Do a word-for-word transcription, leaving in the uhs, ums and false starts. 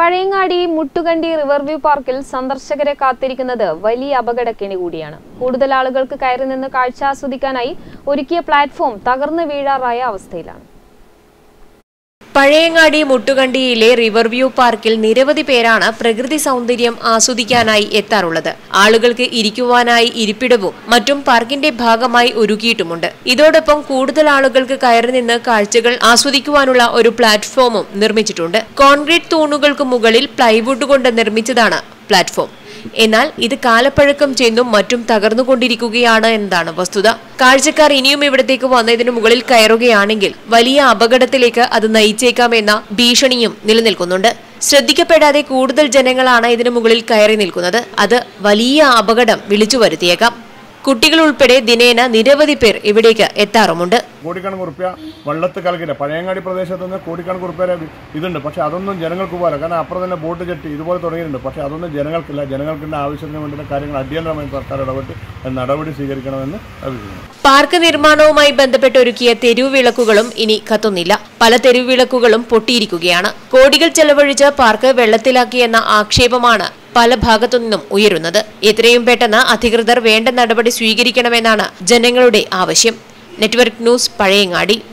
Pazhayangadi Muttukandi riverview പാർക്കിൽ സന്ദർശകരെ കാത്തിരിക്കുന്നത് വലിയ അപകടക്കെണി കൂടിയാണ്. കൂടുതൽ ആളുകൾക്ക് കയറി നിന്ന് കാഴ്ച ആസ്വദിക്കാനായി ഒരുക്കിയ പ്ലാറ്റ്ഫോം തകർന്നു വീഴാറായ അവസ്ഥയിലാണ്. പഴയങ്ങാടി മുട്ടുകണ്ടിയിലെ റിവർവ്യൂ പാർക്കിൽ നിരവധി പേരാണ് പ്രകൃതി സൗന്ദര്യം ആസ്വദിക്കാനായി എത്താറുള്ളത്. ആളുകൾക്ക് ഇരിക്കുവാനായി ഇരിപ്പിടവും മറ്റും പാർക്കിന്റെ ഭാഗമായി ഒരുക്കിയിട്ടുമുണ്ട്. ഇതോടൊപ്പം കൂടുതൽ ആളുകൾക്ക് കയറി നിന്ന് കാഴ്ചകൾ ആസ്വദിക്കുവാനുള്ള ഒരു പ്ലാറ്റ്ഫോമും നിർമ്മിച്ചിട്ടുണ്ട്. കോൺക്രീറ്റ് തൂണുകൾക്ക് മുകളിൽ പ്ലൈവുഡ് കൊണ്ട് നിർമ്മിച്ചതാണ് പ്ലാറ്റ്ഫോം. എന്നാൽ ഇത് കാലപ്പഴക്കം ചെന്നും മറ്റും തകർന്നുകൊണ്ടിരിക്കുകയാണ് എന്നതാണ് വസ്തുത. കാഴ്ചക്കാർ ഇനിയും ഇവിടത്തേക്ക് വന്നതിനു മുകളിൽ കയറുകയാണെങ്കിൽ വലിയ അപകടത്തിലേക്ക് അത് നയിച്ചേക്കാമെന്ന ഭീഷണിയും നിലനിൽക്കുന്നുണ്ട്. ശ്രദ്ധിക്കപ്പെടാതെ കൂടുതൽ ജനങ്ങളാണ് ഇതിനു മുകളിൽ കയറി നിൽക്കുന്നത്. അത് വലിയ അപകടം വിളിച്ചു വരുത്തിയേക്കാം. കുട്ടികൾ ഉൾപ്പെടെ ദിനേന നിരവധി പേർ ഇവിടേക്ക് എത്താറുമുണ്ട്. കോടിക്കണക്കിന് റുപ്യ വെള്ളത്ത് കലക്കില്ല. പഴയങ്ങാടി പ്രദേശത്ത് നിന്ന് കോടിക്കണക്കിന് റുപ്യ ഇതുണ്ട്. പക്ഷെ അതൊന്നും ജനങ്ങൾക്ക് പോകാൻ, കാരണം അപ്പുറം തന്നെ ബോട്ട് ചെട്ടി ഇതുപോലെ തുടങ്ങിയിട്ടുണ്ട്. പക്ഷെ അതൊന്നും ജനങ്ങൾക്കില്ല. ജനങ്ങൾക്കിന്റെ ആവശ്യത്തിന് വേണ്ടുന്ന കാര്യങ്ങൾ അടിയന്തരമായി സർക്കാർ ഇടപെട്ട് നടപടി സ്വീകരിക്കണമെന്ന് അഭിപ്രായം. പാർക്ക് നിർമ്മാണവുമായി ബന്ധപ്പെട്ട് ഒരുക്കിയ തെരുവ് വിളക്കുകളും ഇനി കത്തുന്നില്ല. പല തെരുവ് വിളക്കുകളും പൊട്ടിയിരിക്കുകയാണ്. കോടികൾ ചെലവഴിച്ച് പാർക്ക് വെള്ളത്തിലാക്കിയെന്ന ആക്ഷേപമാണ് പല ഭാഗത്തു നിന്നും ഉയരുന്നത്. എത്രയും പെട്ടെന്ന് അധികൃതർ വേണ്ട നടപടി സ്വീകരിക്കണമെന്നാണ് ജനങ്ങളുടെ ആവശ്യം. Network news, Pazhayangadi.